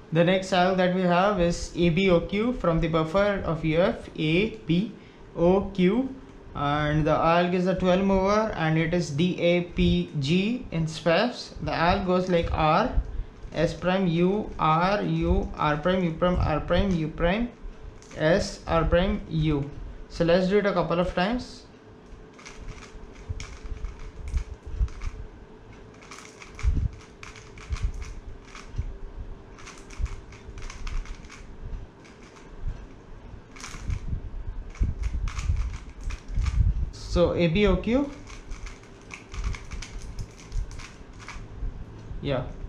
The next alg that we have is ABOQ from the buffer of UF, ABOQ, and the alg is a 12 mover and it is DAPG in SPAFs. The alg goes like R, S prime, U, R, U, R prime, U prime, R prime, U prime, S, R prime, U. So let's do it a couple of times. So ABOQ, yeah.